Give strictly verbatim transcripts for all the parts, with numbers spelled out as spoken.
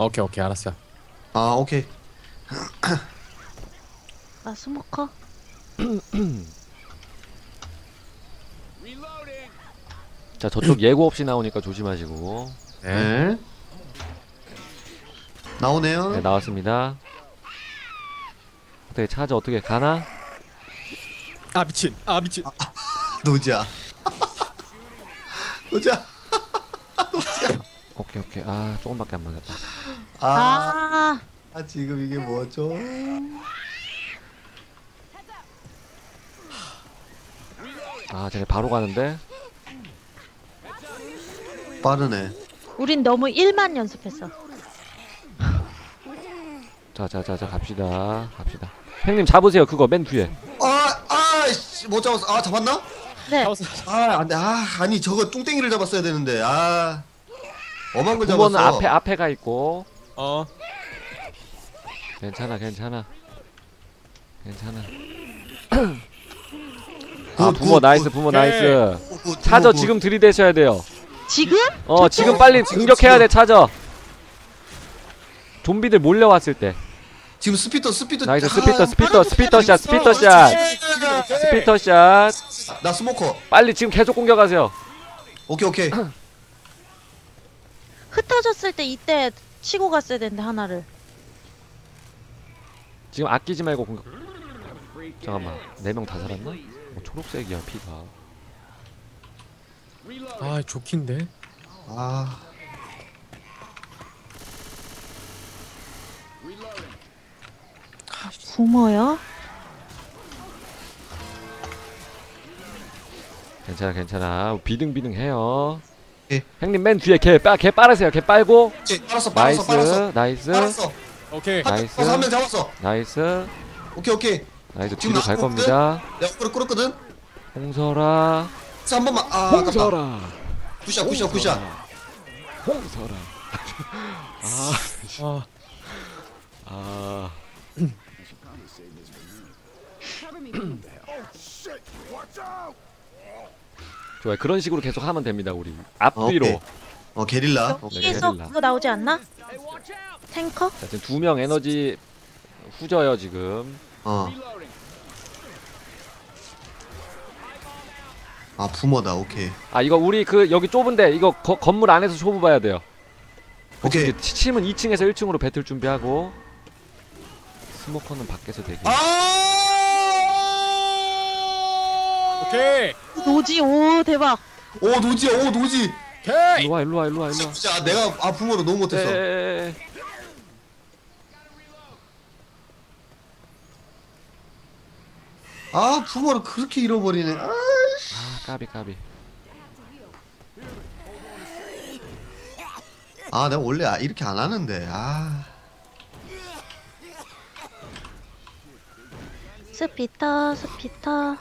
오케이 오케이 알았어. 아 오케이. 나 스모커. 자 저쪽 예고 없이 나오니까 조심하시고. 네. 나오네요. 네 나왔습니다. 어떻게 차저 어떻게 가나? 아 미친. 아 미친. 노지야. 노지야. 오케이 오케이. 아 조금밖에 안 맞았다. 아, 아, 아 지금 이게 뭐죠? 아 쟤네 바로 가는데. 빠르네. 우린 너무 일만 연습했어. 자자자자 갑시다 갑시다. 형님 잡으세요 그거 맨 뒤에. 아, 아, 씨, 못 잡았어. 아, 잡았나? 네. 잡았어. 아, 안돼. 아, 아니 저거 뚱땡이를 잡았어야 되는데. 아, 엄한 걸 부모는 잡았어. 앞에 앞에 가 있고. 어. 괜찮아 괜찮아 괜찮아. 굿, 아 부모 굿, 나이스 굿. 부모 오케이. 나이스. 굿, 굿, 차저 굿. 지금 들이대셔야 돼요. 지금? 어 지금 빨리 공격해야 돼 차저. 좀비들 몰려왔을 때. 지금 스피터 스피터. 나이스 아, 스피터 스피터 빠르게 스피터 샷 있어. 스피터 샷 그렇지. 스피터 샷. 나 스모커. 빨리 지금 계속 공격하세요. 오케이 오케이. 흩어졌을 때 이때 치고 갔어야 되는데 하나를. 지금 아끼지 말고 공격. 잠깐만 네 명 다 살았나? 뭐 초록색이야 피가. 아 좋긴데. 아, 부모요? 괜찮아 괜찮아 비등비등해요. 예. 형님 맨 뒤에 걔, 빠, 걔 빠르세요. 걔 빨고. 예, 빨았어 나이스 빨았어 빨았어. 나이스 빨았어. 오케이. 나이스. 한 명 잡았어. 나이스 오케이 오케이. 나이스 지금 뒤로 갈 나왔거든? 겁니다. 내가 끌어 끌었거든. 홍설아 그래서 한 번만. 아, 아깝다. 홍설아 굿샷 굿샷 굿샷. 홍설아 아. 아 좋아요. 그런 식으로 계속 하면 됩니다. 우리 앞뒤로. 오케이. 어 게릴라. 오케이. 여기에서 게릴라. 그거 나오지 않나? 탱커? 자, 지금 두 명 에너지 후져요 지금. 어. 아 부모다. 오케이. 아 이거 우리 그 여기 좁은데 이거 거, 건물 안에서 쇼부 봐야 돼요. 오케이. 이제 팀은 이 층에서 일 층으로 배틀 준비하고 스모커는 밖에서 대기. 아! 오케이. 노지, 오 대박. 오 노지야. 오 노지. 오케이. 일로와 일로와 일로와 일로와. 진짜 내가 아 부모로 너무 못했어. 에에에에. 아 부모를 그렇게 잃어버리네. 아, 아 까비 까비. 아 내가 원래 아, 이렇게 안 하는데. 아. 스피터, 스피터.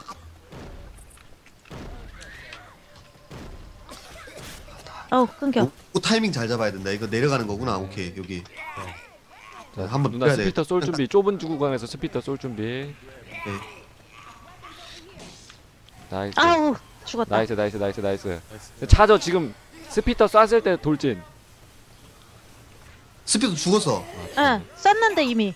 어우 끊겨. 오, 오, 타이밍 잘 잡아야 된다. 이거 내려가는 거구나. 오케이 여기. 자, 한번 누나 빼야 돼. 스피터 쏠 준비. 좁은 구간에서 스피터 쏠 준비. 오케이. 나이스. 아우 죽었다. 나이스 나이스 나이스 나이스. 나이스. 차저 지금 스피터 쐈을 때 돌진. 스피드 죽었어. 응, 쐈는데 이미.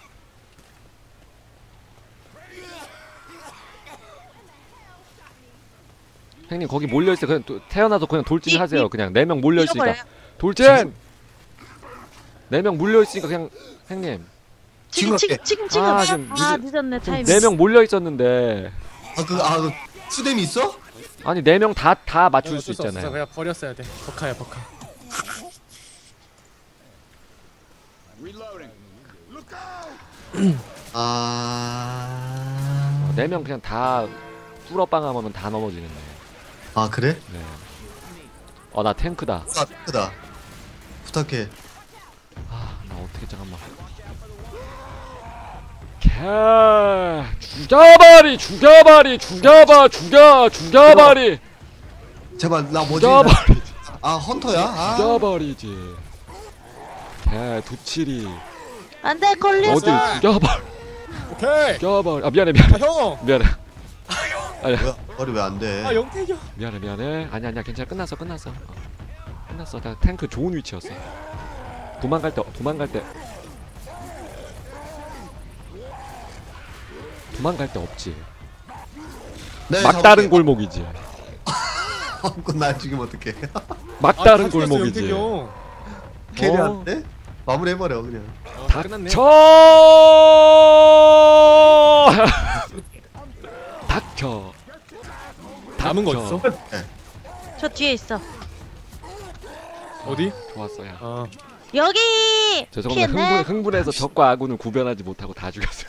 형님 거기 몰려 있어. 그냥 도, 태어나서 그냥 이- 돌진하세요. 이- 그냥 네 명 몰려 있으니까. 잃어버려요. 돌진. 네 명 몰려 있으니까 그냥 형님. 지금 지금 지금 지금 지금. 아, 아, 지금 늦었네 타이밍. 네 명 몰려 있었는데. 아그아 그 수뎀이 있어? 아니 네 명 다 다 맞출 수 어쩔 없어. 있잖아요. 그냥 버렸어야 돼. 버카야 버카. 아. 네 명 그냥 다 뚫어빵하면 다 넘어지겠네. 아 그래? 네. 어 나 탱크다. 아 크다. 부탁해. 아 나 어떻게 잠깐만. 캬 죽여버리 죽여버리 죽여봐 죽여 죽여버리 제발 나 뭐지? 죽여버리 아 헌터야? 아. 죽여버리지. 캬 도치리 안돼 걸렸어. 어딜 죽여버리 오케이. 죽여버리. 아 미안해 미안해 아 형. 미안해. 아야 뭐야? 머리 왜 안 돼? 아 영택이요. 미안해 미안해. 아니 아니야 괜찮아 끝났어 끝났어. 어. 끝났어. 나 탱크 좋은 위치였어. 도망갈 때 도망갈 때 도망갈 데 없지. 네, 막다른 골목이지. 골. 날 죽이면 어떡해. 막다른 아, 다 죽였어, 골목이지. 영택이 형. 캐리 어. 안 돼? 마무리해버려 그냥. 어, 닥쳐! 끝났네. 닥쳐. 남은 거 닥쳐. 있어? 저 뒤에 있어. 어디? 좋았어 야. 아, 여기. 죄송합니다. 피했네. 흥분, 흥분해서 적과 아군을 구별하지 못하고 다 죽였어요.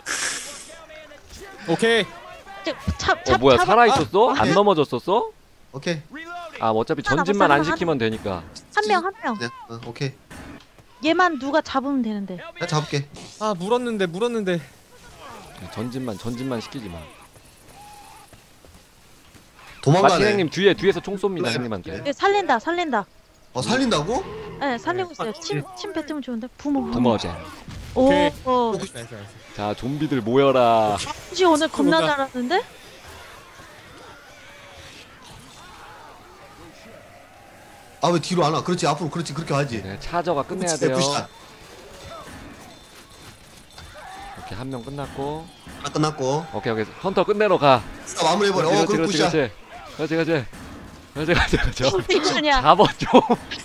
오케이. 저, 잡, 어 잡, 뭐야 잡아. 살아있었어? 아, 안 네. 넘어졌었어? 오케이. 아 어차피 하나 전진만 안 하나. 시키면 되니까. 한 명, 한 명. 네, 어, 오케이. 얘만 누가 잡으면 되는데. 내가 잡을게. 아, 물었는데, 물었는데. 전진만 전진만 시키지 마. 도망가네. 마티행님 뒤에 뒤에서 총 쏩니다 네. 형님한테. 얘 살린다, 살린다. 어 살린다고? 네, 살리고 있어요. 침, 침 뱉으면 좋은데. 부모. 부머제. 오, 오케이. 어. 나이스, 나이스. 자 좀비들 모여라. 혹시 오늘 겁나 들어온다. 잘하는데? 아 왜 뒤로 안 와? 그렇지 앞으로 그렇지 그렇게 하지. 네, 차저가 끝내야 그렇지, 돼요. 푸시다. 오케이 한 명 끝났고. 아, 끝났고. 오케이 오케이 헌터 끝내러 가. 아, 마무리해버려. 어 그럼 그렇지 푸시야. 그렇지 그렇지 그렇지 그렇지 그렇지 그렇지. 이거 아니야. 잡아 좀.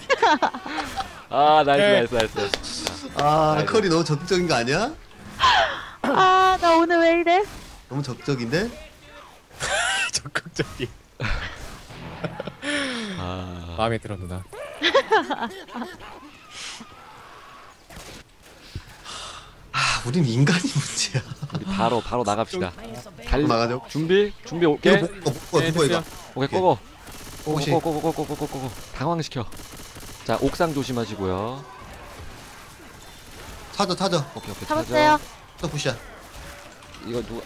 아 나이스 오케이. 네. 나이스 나이스. 아 아이고. 컬이 너무 적극적인 거 아니야? 아, 나 오늘 왜 이래? 너무 적극적인데? 적극적인. 아 마음에 들어, 누나. 아 우린 인간이 문제야. 우리 바로 바로 나갑시다. 달 나가죠. 준비 준비 이거 오케이 뭐, 뭐, 뭐, 네, 누구 이거? 됐어요. 오케이 고고 혹시 고고고고고고고고고 당황시켜. 자 옥상 조심하시고요. 타져 타져. 오케이 오케이 잡았어요. 또 푸시야. 이거 누가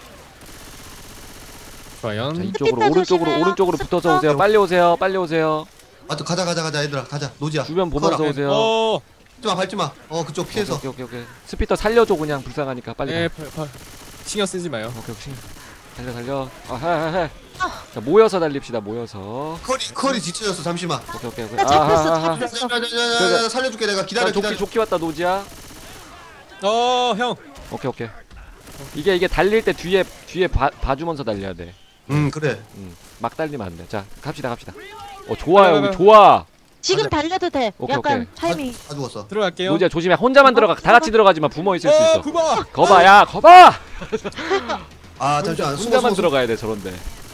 과연. 자 이쪽으로 스피터 오른쪽으로 조심해요. 오른쪽으로 붙어서 스피터. 오세요. 빨리 오세요. 빨리 오세요. 맞아 가자 가자 가자 얘들아 가자 노지야. 주변 보면서 커라. 오세요. 어, 밟지마 밟지마. 어 그쪽 피해서. 오케이 오케이 오케이. 스피터 살려줘 그냥 불쌍하니까 빨리. 네, 가. 파, 파. 신경 쓰지 마요. 오케이 오케이. 달려 달려. 아해해. 자 모여서 달립시다. 모여서. 컬이 컬이 지쳐졌어 잠시만. 오케이 오케이 오케이. 나 잡혔어, 아하하하. 잡혔어. 자자자자 살려줄게 내가 기다려 자, 조끼 기다려. 조끼 왔다 노지야. 어, 형. 오케이 오케이. 이게 이게 달릴 때 뒤에 뒤에 봐 봐주면서 달려야 돼. 음 그래. 음, 막 달리면 안 돼. 자 갑시다 갑시다. 어 좋아요 네, 우리 네. 좋아. 지금 맞아. 달려도 돼. 오케이, 약간 오케이. 타이밍. 다 죽었어. 들어갈게요. 노지야 조심해. 혼자만 들어가. 다 같이 들어가지 마. 부모 있을 수 어, 있어. 구봐. 거봐 야 거봐. 아 잠시만 숨어 혼자만 숨어 숨어. 들어가야 돼 저런데.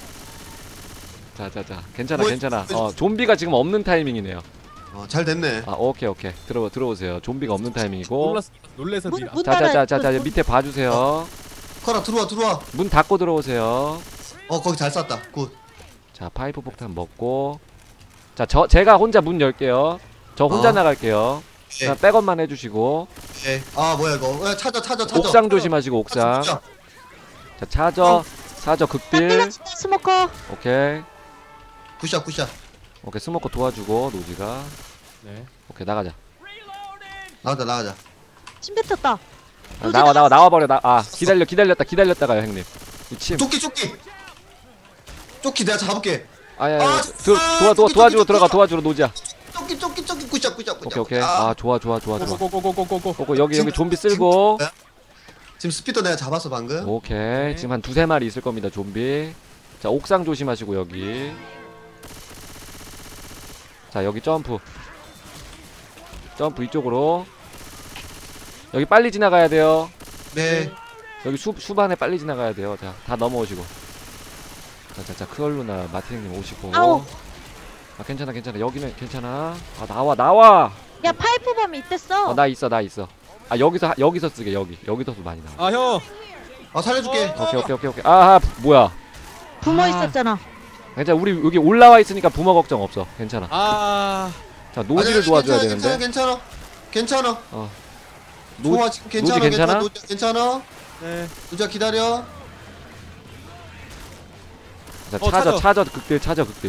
자자자 괜찮아 뭐, 괜찮아. 뭐, 어 좀비가 지금 없는 타이밍이네요. 어잘 됐네. 아 오케이 오케이 들어 들어오세요. 좀비가 없는 타이밍이고. 놀랐, 놀래서 문, 뒤로. 문 닫아요. 자자자자자 밑에 봐주세요. 컬아 들어와 들어와. 문 닫고 들어오세요. 어 거기 잘 쐈다. 굿. 자 파이프 폭탄 먹고. 자 저 제가 혼자 문 열게요. 저 혼자 어. 나갈게요. 예. 자 백업만 해주시고. 예. 아 뭐야 이거. 야, 찾아 찾아 찾아. 옥상 조심하시고 옥상. 찾아. 자 차저 차저 나 극딜. 때렸어, 스모커. 오케이 굿샷 굿샷. 오케이 스모커 도와주고 노지가. 네. 오케이 나가자. 나가자 나가자. 침 뱉었다. 아, 나와 나와 나와 버려 나. 아 기다려 기다렸다 기다렸다가요 형님. 이침. 조끼 조끼. 조끼 내가 잡을게. 아야 아, 도와 도와 조끼, 도와주러 조끼, 들어가 조끼. 도와주러 노지야. 조끼 조끼 조끼 굿샷 굿샷 굿샷. 오케이 오케이. 아, 아 좋아 좋아 좋아 좋아. 고고고고고고고. 오고 여기 여기 지금- 좀비 쓸고. 지금 스피터 내가 잡았어 방금. 오케이 네. 지금 한 두세 마리 있을 겁니다 좀비. 자 옥상 조심하시고 여기. 자 여기 점프 점프 이쪽으로. 여기 빨리 지나가야 돼요. 네. 여기 수, 수반에 빨리 지나가야 돼요. 자 다 넘어오시고. 자자자 크얼루나 마티닝님 오시고. 아우. 아 괜찮아 괜찮아 여기는 괜찮아. 아 나와 나와. 야, 파이프 범이 이때어. 어 나 있어 나 있어. 아 여기서 하- 여기서 쓰게 여기 여기서도 많이 나와. 아, 형. 아 살려줄게. 오케이 오케이 오케이 오케이. 아하 뭐야. 부모 아. 있었잖아. 괜찮아 우리 여기 올라와 있으니까 부모 걱정 없어. 괜찮아. 아, 자 노지를 아니, 도와줘야 괜찮아, 되는데. 괜찮아 괜찮아. 괜찮아. 어. 노, 좋아 지금 괜찮아 노지 괜찮아? 노지 괜찮아. 네. 노지야 기다려. 자 어, 차저 차저. 차저 극딜 차저 극딜.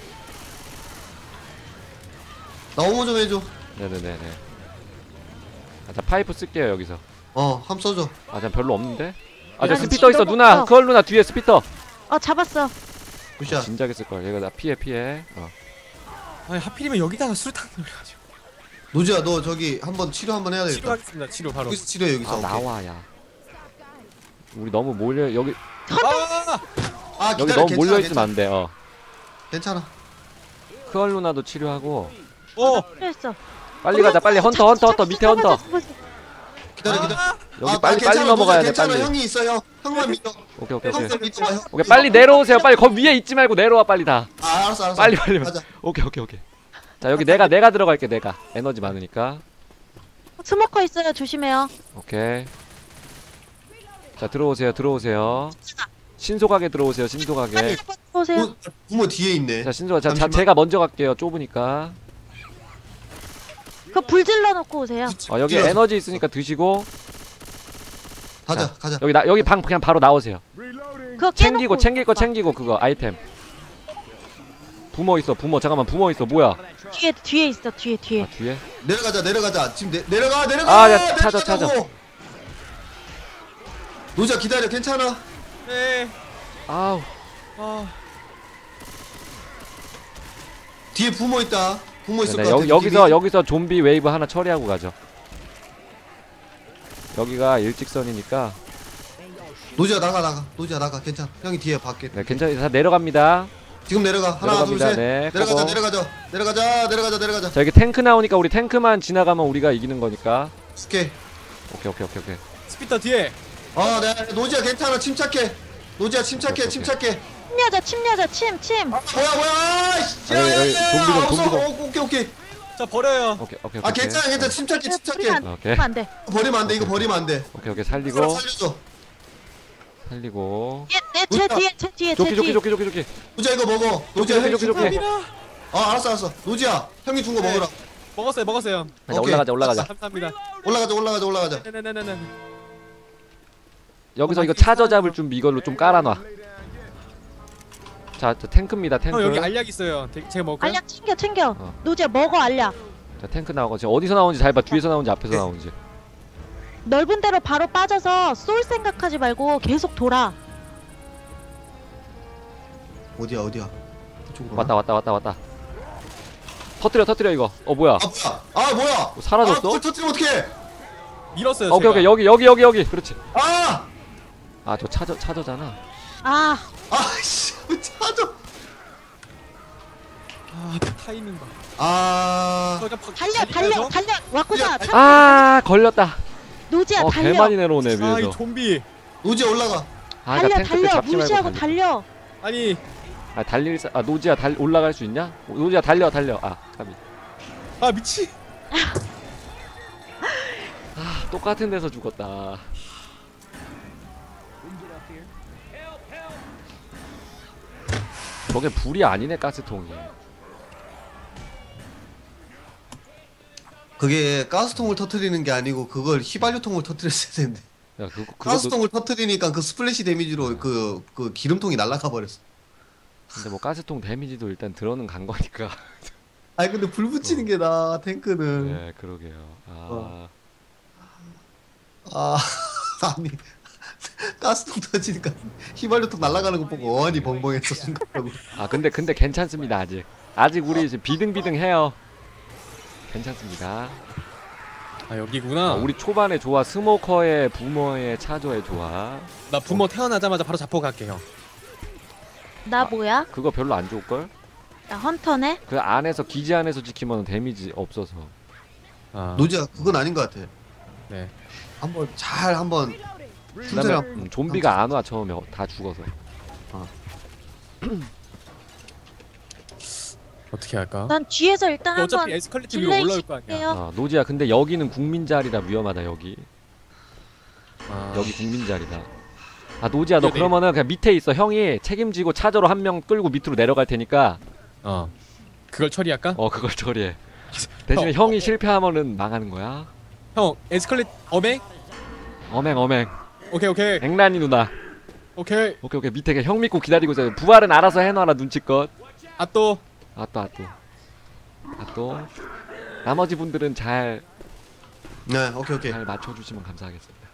나 어머 좀 해줘. 네네네네. 아, 자 파이프 쓸게요 여기서. 어 함 써줘. 아, 자 별로 없는데. 아, 자 아니, 스피터 있어 진짜 누나. 없어. 그걸 누나 뒤에 스피터. 어, 잡았어. 굿샷. 진작에 쓸 걸. 얘가 나 피해 피해. 어. 아니, 하필이면 여기다가 수류탄 돌려가지고. 노지야 너 저기 한번 치료 한번 해야 되겠다. 치료하겠습니다. 치료 바로. 여기서 치료해 여기서. 아 오케이. 나와야. 우리 너무 몰려 여기 아! 아 여기 기다려. 너무 괜찮아, 몰려 있으면 괜찮아. 안 돼. 어. 괜찮아. 크얼 누나도 치료하고. 어! 필요했어. 빨리 가자. 빨리 헌터 헌터 헌터 밑에 헌터. 기다려 기다려. 여기 아, 빨리 아, 빨리 괜찮아, 넘어가야 돼. 괜찮아. 빨리. 형이 있어 형. 형만 믿어. 오케이 오케이 오케이. 형만 믿어. 형. 오케이 빨리 내려오세요. 빨리 거기 위에 있지 말고 내려와 빨리 다. 아 알았어 알았어. 빨리 빨리. 가자. 오케이 오케이 오케이. 자 여기 내가 내가 들어갈게 내가. 에너지 많으니까. 스모커 있어요. 조심해요. 오케이. 자 들어오세요 들어오세요. 신속하게 들어오세요 신속하게. 오세요. 부- 부모 뒤에 있네. 자 신속 자, 자 잠시만. 제가 먼저 갈게요 좁으니까. 그 불 질러 놓고 오세요. 어 여기 뛰어서. 에너지 있으니까 드시고. 가자 자, 가자. 여기 나 여기 방 그냥 바로 나오세요. 그거 챙기고 깨놓고 챙길 거 오빠. 챙기고 그거 아이템. 부모 있어 부모 잠깐만 부모 있어 뭐야? 뒤에 뒤에 있어. 뒤에 뒤에. 아 뒤에? 내려가자 내려가자. 지금 내, 내려가 내려가. 아, 야, 찾아, 내려가자고. 찾아. 노지야 기다려 괜찮아. 네. 아우 아. 뒤에 부모 있다. 부모 있을 네, 것 같아. 여기, 여기서 느낌이. 여기서 좀비 웨이브 하나 처리하고 가죠. 여기가 일직선이니까. 노지야 나가 나가. 노지야 나가. 괜찮아. 형이 뒤에 밖에. 네 괜찮아요. 다 내려갑니다. 지금 내려가. 하나 내려갑니다. 둘 셋. 네, 내려가자 고고. 내려가자. 내려가자 내려가자 내려가자. 자 여기 탱크 나오니까 우리 탱크만 지나가면 우리가 이기는 거니까. 오케이. 오케이 오케이 오케이 오케이. 스피터 뒤에. 아, 네, 노지야 괜찮아. 침착해. 노지야 침착해. 오케이, 오케이. 침착해. 침여자 침여자 침 침. 아, 뭐야 뭐야. 아이씨. 아, 여기, 여기 좀비 좀, 좀비 좀. 어, 오케이 오케이. 자, 버려요. 오케이 오케이 오케이. 아, 괜찮아. 괜찮아. 침착해. 이거 침착해. 버리면 안, 오케이. 버리면 안 돼. 버리면 안 돼. 이거 버리면 안 돼. 오케이 오케이 이거 살리고 살려줘. 살리고. 얘, 내, 제 뒤에 제 뒤에 제 조끼 조끼 뒤에. 조끼 조끼 조끼. 노지야 이거 먹어. 노지야 조끼, 형이 조끼, 조끼. 준 거. 아, 알았어 알았어. 노지야 형이 준 거 네. 먹어라. 먹었어요, 먹었어요. 자 오케이. 올라가자 올라가자. 감사합니다. 올라가자 올라가자 올라가자. 네네네네네. 여기서 이거 차저 잡을 준비 이걸로 좀 깔아놔. 자, 저 탱크입니다 탱크. 형 여기 알약 있어요. 대- 제가 먹을까요? 알약 챙겨 챙겨. 어. 노지야 먹어 알약. 자 탱크 나오고 지금 어디서 나오는지 잘 봐. 뒤에서 나오는지 앞에서 나오는지. 넓은 데로 바로 빠져서 쏠 생각하지 말고 계속 돌아. 어디야 어디야. 이쪽으로. 왔다 왔다 왔다 왔다. 터뜨려 터뜨려 이거. 어 뭐야? 아 뭐야? 아 뭐야? 뭐 사라졌어? 아, 그걸 터뜨리면 어떡해? 밀었어요. 아, 오케이 제가. 오케이 여기 여기 여기 여기 그렇지. 아! 아 저 차저 차저잖아. 아 아씨, 찾아. 아, 타이밍 봐. 아, 저 그냥 팍 달려 달릴까요, 달려 저? 달려 와꾸자. 야, 아 걸렸다. 노지야 어 달려. 개많이 내려오네 아, 이 위에서. 좀비. 노지야 올라가. 아 달려 그러니까 탱크 때 달려 잡지 말고 무시하고 달려. 달려. 아니, 아 달릴 사... 아 노지야 달 올라갈 수 있냐? 노지야 달려 달려. 아 까비. 아 미치. 아 똑같은 데서 죽었다. 저게 불이 아니네 가스통이. 그게 가스통을 터트리는 게 아니고 그걸 휘발유통을 터트렸어야 되는데. 야 그거 그거 가스통을 터트리니까 그 스플래시 데미지로 그, 그 기름통이 날아가 버렸어. 근데 뭐 가스통 데미지도 일단 들어는 간 거니까. 아니 근데 불 붙이는 게 나 탱크는. 네 그러게요. 아 어. 아 아니 가스통 터지니까 휘발유통 날아가는 거 보고 어안이 벙벙했어 순간적으로. 아 근데 근데 괜찮습니다 아직. 아직 우리 이제 비등비등해요. 괜찮습니다. 아 여기구나. 아, 우리 초반에 좋아. 스모커의 부모의 차저의 좋아. 나 부모 태어나자마자 바로 잡고 갈게 형. 나 아. 뭐야? 그거 별로 안 좋을 걸? 나 헌터네. 그 안에서 기지 안에서 지키면 데미지 없어서. 아, 노지야 그건 아닌 것 같아. 네. 한번 잘 한번 그다음에 순서를 음, 좀비가 안 와 처음에 어, 다 죽어서. 어떻게 할까? 난 뒤에서 일단 어차피 한번 에스컬레이터 위로 딜레이 올라올 거 아니야. 시킬게요. 아, 노지야 근데 여기는 국민 자리라 위험하다 여기. 아, 여기 국민 자리다. 아 노지야 너 여기. 그러면은 그냥 밑에 있어. 형이 책임지고 차저로 한 명 끌고 밑으로 내려갈 테니까 어. 그걸 처리할까? 어 그걸 처리해. 대신에 어, 형이 실패하면은 망하는 거야. 형 에스컬레이터 어메? 어맹 어맹. 오케이 오케이 앵란이 누나. 오케이. 오케이 오케이 밑에 그냥 형 믿고 기다리고 있어요. 부활은 알아서 해놔라 눈치껏. 아 또. 아또 아또 아또 나머지 분들은 잘 잘 네 오케이 오케이. 맞춰주시면 감사하겠습니다.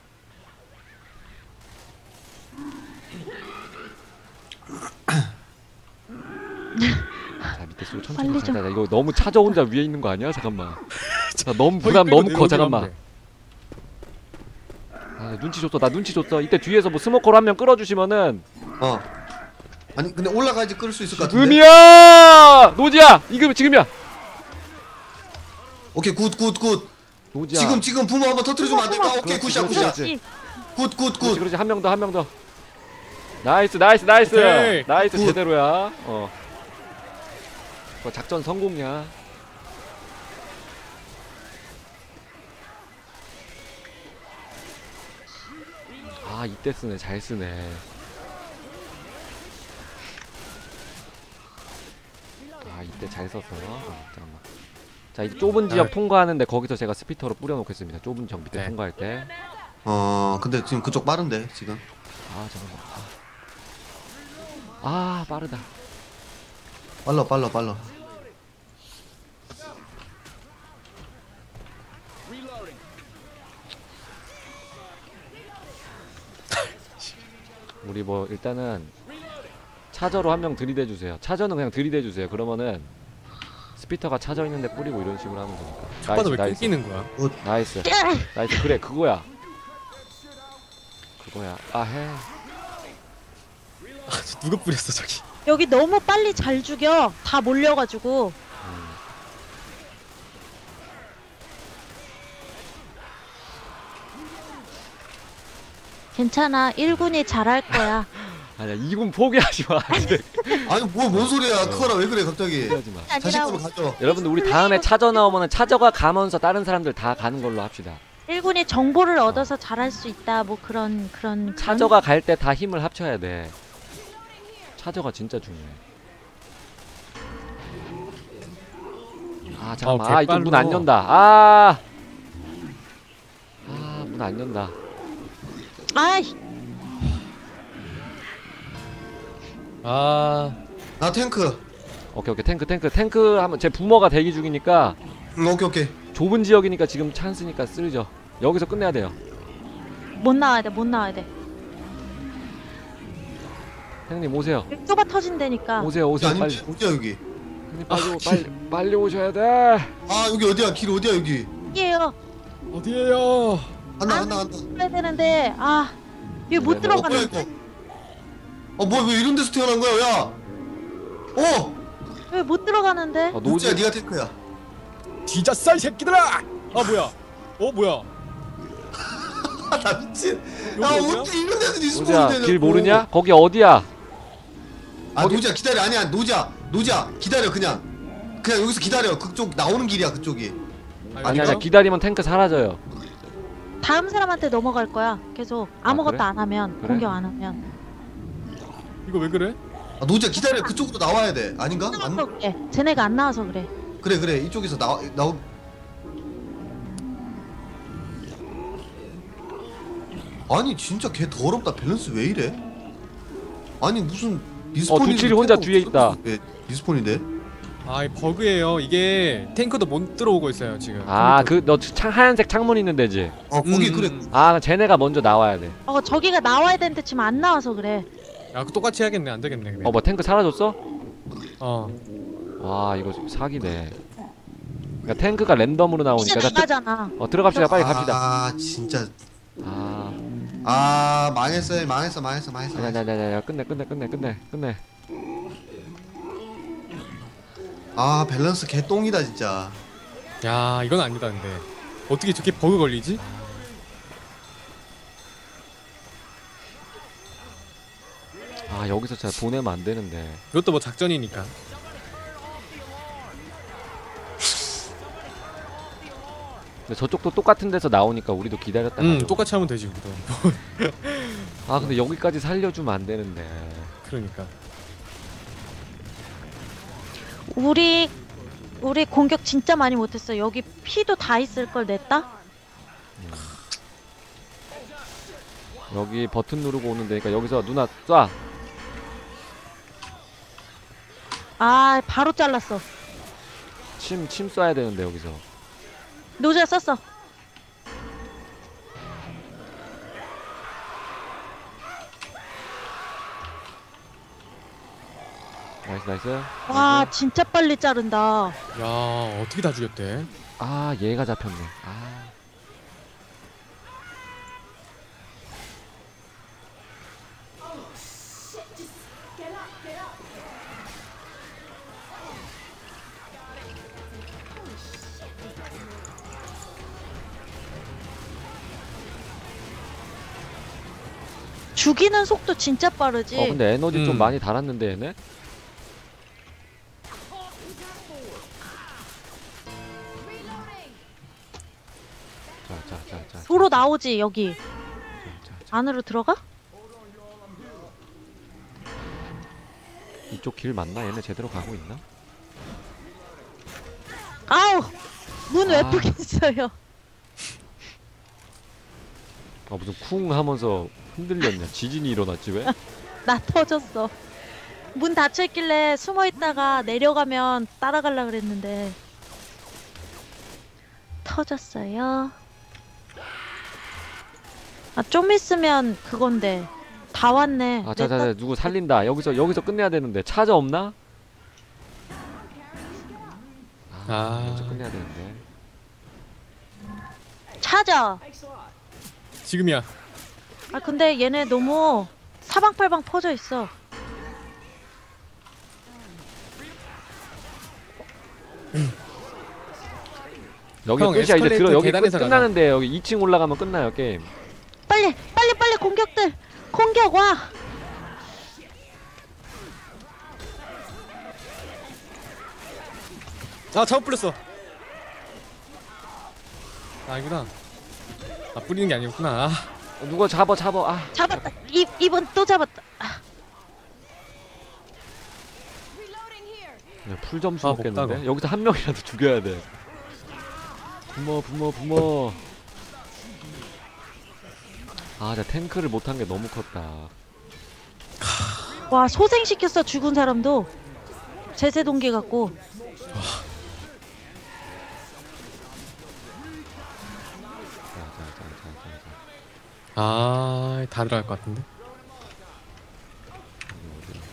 자 밑에 쏘 천천히 빨리 좀. 가자. 이거 너무 차저 혼자 위에 있는 거 아니야? 잠깐만. 나 너무 부담 너무 커. 잠깐만. 아, 눈치 줬어. 나 눈치 줬어. 이때 뒤에서 뭐 스모커로 한 명 끌어주시면은. 어. 아니 근데 올라가야지 끌을 수 있을 것 같은데. 음이야! 노지야! 이거 지금이야! 오케이 굿 굿 굿. 노지야. 지금 지금 부모 한번 터트려주면 안 될까? 오케이 그렇지, 굿샷 그렇지, 굿샷. 그렇지. 굿 굿 그렇지, 굿. 그렇지. 한 명 더, 한 명 더. 나이스, 나이스, 나이스! 오케이. 나이스, 굿. 제대로야. 어. 어, 작전 성공이야. 아, 이때 쓰네. 잘 쓰네. 아, 이때 잘 썼어. 어, 잠깐만. 자, 이제 좁은 지역 아. 통과하는데 거기서 제가 스피터로 뿌려놓겠습니다. 좁은 지역 밑에 네. 통과할 때. 어 근데 지금 그쪽 빠른데 지금. 아, 잠깐만. 아, 아 빠르다. 빨라 빨라 빨라. 우리 뭐 일단은 차저로 한 명 들이대주세요. 차저는 그냥 들이대주세요. 그러면은 스피터가 차저 있는데 뿌리고 이런 식으로 하면 되니까. 첫바닥 왜 나이스, 끊기는 거야? 나이스, 나이스. 그래, 그거야. 그거야. 아, 해. 아, 저 누가 뿌렸어 저기? 여기 너무 빨리 잘 죽여. 다 몰려가지고. 음. 괜찮아. 일 군이 잘할 거야. 아니야, 이 군 포기하지 마. 아직. 아니 뭐 뭔 소리야? 커라 왜 그래 갑자기? 포기하지 마. 자신감을 아니라고. 가져. 여러분들 우리 다음에 차저 나오면은 차저가 가면서 다른 사람들 다 가는 걸로 합시다. 일 군이 정보를 얻어서 잘할 수 있다. 뭐 그런 그런 그런- 차저가 갈 때 다 힘을 합쳐야 돼. 차저가 진짜 중요해. 아 잠깐만. 어, 아 이쪽 문 안 개빨로. 연다. 아. 아 문 안 연다. 아이, 아, 나 탱크. 오케이 오케이 탱크 탱크 탱크 하면 제 부모가 대기 중이니까 응 오케이 오케이. 좁은 지역이니까 지금 찬스니까 쓰죠. 여기서 끝내야 돼요. 못 나와야 돼. 못 나와야 돼. 형님 오세요. 좁아 터진다니까. 오세요 오세요 아니 빨리. 어디야 여기? 형님 빨리 아, 오, 빨리 빨리 오셔야 돼. 아 여기 어디야? 길 어디야 여기? 이에요. 어디에요? 간다 아, 간다 간다. 해야 되는데 아 여기 못 네, 어 뭐야 들어가는데. 이거? 어 뭐야 왜 이런 데서 태어난 거야 야? 어! 왜 못 들어가는데? 어, 노지야 노지 네가 탱크야. 뒤졌어 이 새끼들아! 아 뭐야? 어 뭐야? 아, 나 미친. 여기 야 어디야? 어떻게 이런 데서 리스폰이 노지야 되냐고. 길 모르냐? 거기 어디야? 아 노지야 기다려. 아니야 노지야 노지야 기다려 그냥. 그냥 여기서 기다려. 그쪽 나오는 길이야 그쪽이. 아니 아니 기다리면 탱크 사라져요. 다음 사람한테 넘어갈 거야. 계속 아무것도 그래? 안 하면 그래? 공격 안 하면. 이거 왜 그래? 아 노지야 기다려. 그쪽으로 나와야 돼. 아닌가? 안 그래. 쟤네가 안 나와서 그래. 그래 그래 이쪽에서 나와 나오. 아니 진짜 걔 더럽다. 밸런스 왜 이래? 아니 무슨 리스폰이 어, 두칠이 혼자 뒤에 있다. 왜 리스폰인데? 아, 이 버그예요. 이게 탱크도 못 들어오고 있어요 지금. 아 그 너 하얀색 창문 있는 데지? 어 거기 음, 그래. 음. 아 쟤네가 먼저 나와야 돼. 어 저기가 나와야 되는데 지금 안 나와서 그래. 야, 그 똑같이 해야겠네. 안 되겠네. 그냥. 어 뭐 탱크 사라졌어? 어. 와 이거 좀 사기네. 그러니까 탱크가 랜덤으로 이제 나오니까 자, 들- 나가잖아. 어 들어갑시다 빨리 갑시다. 아 진짜. 아 아 망했어요. 망했어 망했어 망했어. 아니 아니 아니 아니 끝내 끝내 끝내 끝내 끝내. 아 밸런스 개똥이다 진짜. 야, 이건 아니다 근데. 어떻게 저렇게 버그 걸리지? 아 여기서 진짜 보내면 안 되는데. 이것도 뭐 작전이니까. 근데 저쪽도 똑같은 데서 나오니까 우리도 기다렸다. 음, 가죠. 똑같이 하면 되지 우리도. 아 근데 여기까지 살려주면 안 되는데. 그러니까. 우리 우리 공격 진짜 많이 못했어. 여기 피도 다 있을 걸 냈다. 여기 버튼 누르고 오는 데니까 여기서 누나 쏴. 아 바로 잘랐어. 침 침 쏴야 되는데 여기서. 노즈가 썼어. 나이스 나이스. 와 나이스. 진짜 빨리 자른다. 야, 어떻게 다 죽였대? 아 얘가 잡혔네. 아 죽이는 속도 진짜 빠르지. 어 근데 에너지 좀 음. 많이 달았는데 얘네? 자자자자 도로 나오지 여기. 자, 자. 안으로 들어가? 이쪽 길 맞나? 얘네 제대로 가고 있나? 아우 문 왜 아. 푸겠어요. 아 무슨 쿵 하면서 흔들렸냐? 지진이 일어났지 왜? 나 터졌어. 문 닫혀있길래 숨어있다가 내려가면 따라가려 그랬는데 터졌어요. 아 좀 있으면 그건데 다 왔네. 아 내 자자자 누구 살린다. 여기서 여기서 끝내야 되는데 차저 없나? 아, 아. 여기서 끝내야 되는데. 찾아. 지금이야. 아 근데 얘네 너무 사방팔방 퍼져 있어. 여기 형, 끝이야 이제 에스컬레이터 들어 여기 끝, 계단에서 가자. 끝나는데 여기 이 층 올라가면 끝나요 게임. 빨리 빨리 빨리 공격들 공격 와. 아 잘못 뿌렸어. 아 아니구나. 아 뿌리는 게 아니었구나. 아, 어, 누가 잡아 잡아. 아 잡았다. 이 이번 또 잡았다. 아, 그냥 풀 점수 아, 먹겠는데. 먹다가. 여기서 한 명이라도 죽여야 돼. 부모 부모 부모. 아, 나 탱크를 못한 게 너무 컸다. 와 소생시켰어 죽은 사람도. 제세 동기 갖고. 자, 자, 자, 자, 자, 자. 아, 다 들어갈 것 같은데. 여기 어디야?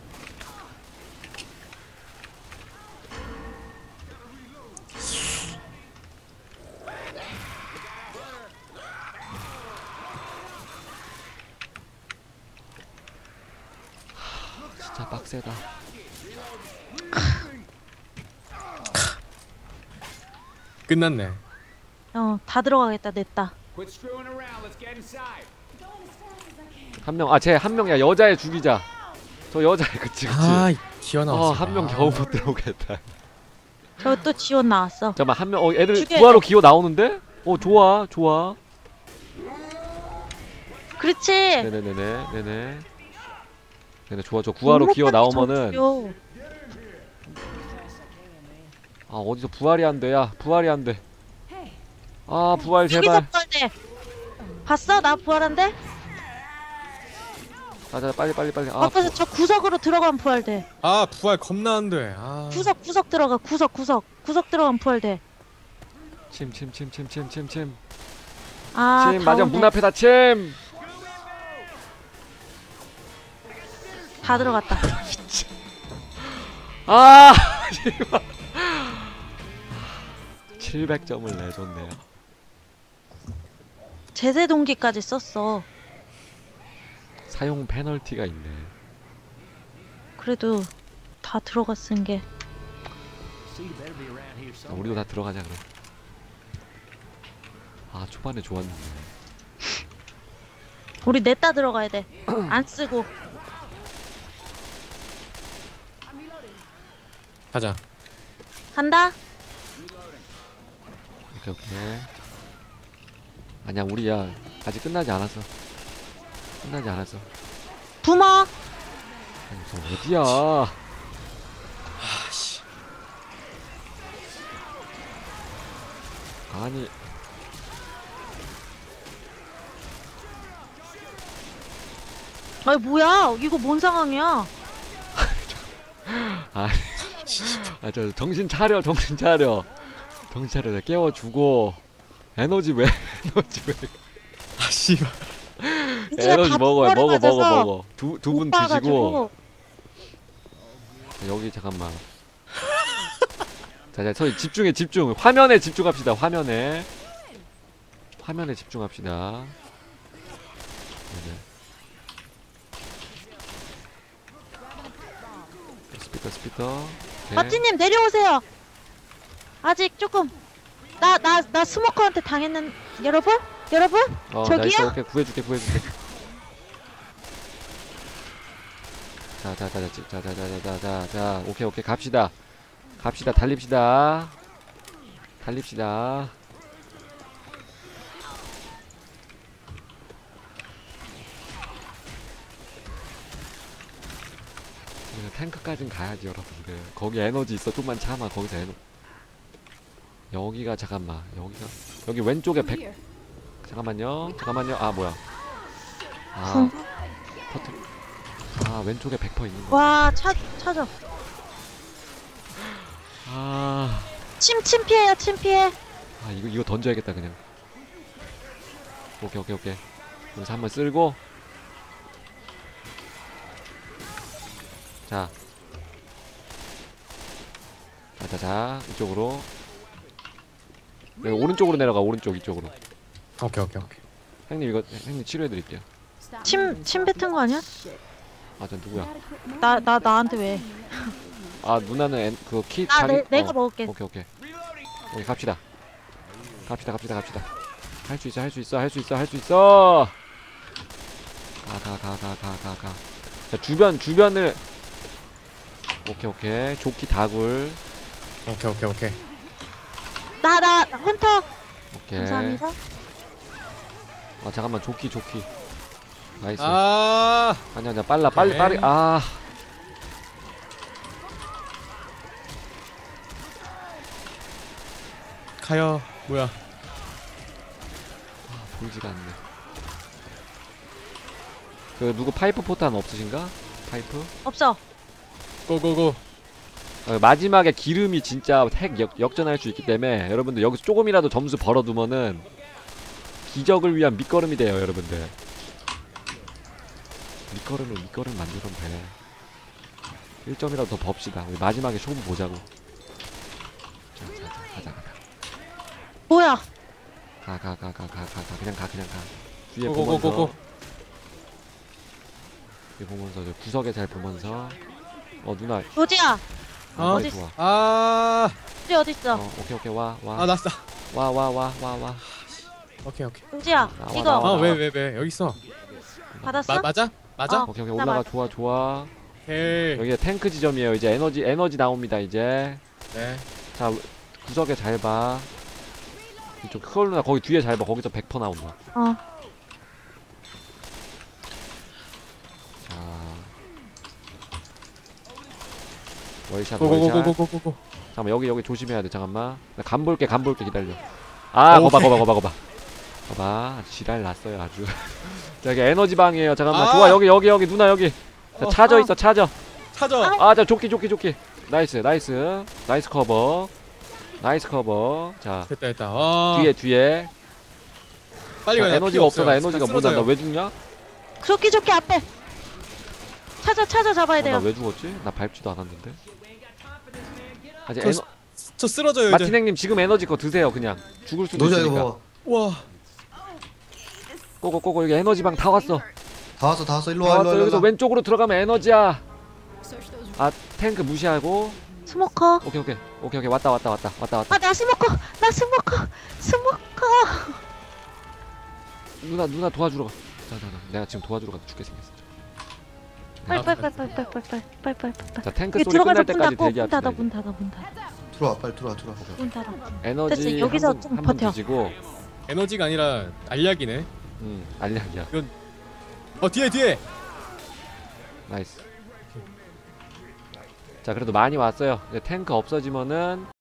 하, 진짜 빡세다. 끝났네. 어 다 들어가겠다 냈다. 한 명, 아, 쟤 한 명이야. 여자애 죽이자. 저 여자애, 그치, 그치. 아, 튀어나왔어. 어, 한 명 겨우 못 들어오겠다. 저 또 지원 나왔어. 잠깐만, 한 명, 어, 애들 죽여야 구하러 돼. 기어 나오는데? 어, 좋아, 좋아. 그렇지. 네네네네, 네네. 네네, 좋아, 저 구하러 너무 기어 빨리 나오면은, 저 죽여. 아, 어디서 부활이 안 돼, 야, 부활이 안 돼. 아, 부활 여기서 제발. 부활돼. 봤어 나 부활한데? 아, 자, 빨리, 빨리, 빨리. 아, 앞에서 저 구석으로 들어가면 부활돼. 아, 부활 겁나 안 돼. 아. 구석 구석 들어가 구석 구석 구석 들어가면 부활돼. 침, 침, 침, 침, 침, 침, 침. 아, 침, 다 맞아, 오네. 문 앞에다 침. 다 들어갔다. 아, 씨발. 칠백 점을 내줬네요. 제세 동기까지 썼어. 사용 페널티가 있네. 그래도 다 들어갔은 게. 아, 우리도 다 들어가자 그럼. 아, 초반에 좋았는데. 우리 냈다 들어가야 돼. 안 쓰고. 가자. 간다. 오케이, 오케이. 아니야, 우리야 아직 끝나지 않았어. 끝나지 않았어. 부모. 아니, 저 어디야? 아씨. 아니, 아니 뭐야? 이거 뭔 상황이야? 아니, 아, 저 정신 차려, 정신 차려, 정신 차려. 깨워주고 에너지 왜? 에너지 왜? 아, 씨발. 이제 에너지 다 먹어요, 먹어, 부활을 먹어, 맞아서 먹어. 두 두 분 못 드시고 봐가지고. 여기 잠깐만. 자자 저희 집중해 집중. 화면에 집중합시다. 화면에 화면에 집중합시다. 네네. 스피터 스피터. 오케이. 마티님 내려오세요. 아직 조금 나 나 나 스모커한테 당했는 여러분 여러분 어, 저기요? 나이스. 오케이 구해줄게 구해줄게. 자자자자자자자자자 오케이 오케이 갑시다. 갑시다 달립시다. 달립시다. 우리가 탱크까진 가야지 여러분들. 거기 에너지 있어. 좀만 참아. 거기서 에너 여기가 잠깐만 여기가 여기 왼쪽에 백 잠깐만요 잠깐만요 아 뭐야 아 퍼트 아 왼쪽에 백 퍼센트 있는 거 와차 차죠. 아, 침 침 피해요 침 피해. 아 이거 이거 던져야겠다 그냥. 오케이 오케이 오케이 여기서 한번 쓸고 자 자자자 이쪽으로 여기 오른쪽으로 내려가. 오른쪽 이쪽으로. 오케이 오케이 오케이. 형님 이거 형님 치료해드릴게요. 침 침 뱉은 거 아니야? 아 저 누구야? 나 나 나한테 왜? 아 누나는 그키 아 자기 내, 내가 어, 먹을게. 오케이 오케이 오케이 갑시다 갑시다 갑시다 갑시다. 할 수 있어 할 수 있어 할 수 있어 할 수 있어. 가 가 가 가 가 가 가. 자 주변 주변을 오케이 오케이 조끼 다굴. 오케이 오케이 오케이. 나 나 헌터. 오케이. 감사합니다. 아 잠깐만 조끼 조끼. 나이스. 아 아니야 아니야 빨라 빨리 오케이. 빨리. 아 가요. 뭐야? 보이지가 않네. 그 누구 파이프 포탄 없으신가? 파이프? 없어. 고고고. 어, 마지막에 기름이 진짜 핵 역, 역전할 수 있기 때문에 여러분들 여기서 조금이라도 점수 벌어두면은 기적을 위한 밑거름이 돼요 여러분들. 밑거름을 밑거름 만들면 돼. 일 점이라도 더 법시다. 우리 마지막에 쇼부 보자고. 자, 자, 자, 가자, 가자. 뭐야? 가, 가, 가, 가, 가, 가, 가. 그냥 가, 그냥 가. 뒤에 고고고고고. 보면서, 뒤에 보면서 저 구석에 잘 보면서. 어 누나. 로지야. 어? 어디 좋아. 아. 로지 어디 있어? 어, 오케이, 오케이, 와, 와, 아 났어. 와, 와, 와, 와, 와. 오케이 오케이. 로지야 나와, 이거 나와. 아 왜 왜 왜 여기 있어? 받았어? 마, 맞아? 맞아? 어. 오케이, 오케이, 나 올라가. 맞- 좋아, 좋아. 오케이. 여기가 탱크 지점이에요. 이제 에너지 에너지 나옵니다. 이제 네. 자 구석에 잘 봐. 이쪽 크롤 누나 거기 뒤에 잘 봐. 거기서 백 퍼센트 나온다. 어. 자 월샷 월샷. 고고고고고고고. 잠깐만 여기 여기 조심해야 돼. 잠깐만. 나 간 볼게 간 볼게 기다려. 아 거봐 오케이. 거봐 거봐 거봐. 거봐 지랄 났어요 아주. 자 여기 에너지 방이에요. 잠깐만. 아! 좋아 여기 여기 여기 누나 여기. 자, 어, 차저 어. 있어 차저. 찾아. 아. 아, 자, 조끼, 조끼, 조끼. 나이스, 나이스. 나이스 커버. 나이스 커버. 자, 됐다 됐다. 아. 뒤에, 뒤에. 빨리 자, 가야 에너지가 없어. 나 에너지가 뭐냐. 나 왜 죽냐? 어, 조끼 조끼 앞에. 찾아 찾아 잡아야 돼요. 나 왜 죽었지? 나 밟지도 않았는데. 아직 저 에너... 저 쓰러져요 이제. 마틴행님 지금 에너지 거 드세요, 그냥. 죽을 수도 노자 이거 있으니까. 봐봐. 와. 꼬고, 꼬고, 여기 에너지 방 다 왔어. 다 왔어 다 왔어 일로 다 와 왔어. 일로 와 여기서 일로 와. 왼쪽으로 들어가면 에너지야. 아, 탱크 무시하고. 스모커. 오케이, 오케이. 오케이, 오케이. 왔다, 왔다, 왔다. 왔다, 왔다. 아 나 스모커. 나 스모커. 스모커. 누나, 누나 도와주러 가. 자, 자, 자. 내가 지금 도와주러 가서 죽게 생겼어. 빨리 빨리 빨리 빨리 빨리 빨리 빨리 빨리 빨리. 자, 탱크 여기 소리 들어가서 끝날 문 때까지 닫고 문 대기합시다. 닫아 이제. 문 닫아 문 닫아 들어와 빨리 들어와 들어와. 문 닫아. 에너지 됐지, 여기서 한 번, 좀 한 번 버텨. 드시고. 에너지가 아니라 알약이네. 음, 알약이야. 어 뒤에 뒤에. 나이스. 자, 그래도 많이 왔어요. 이제 탱크 없어지면은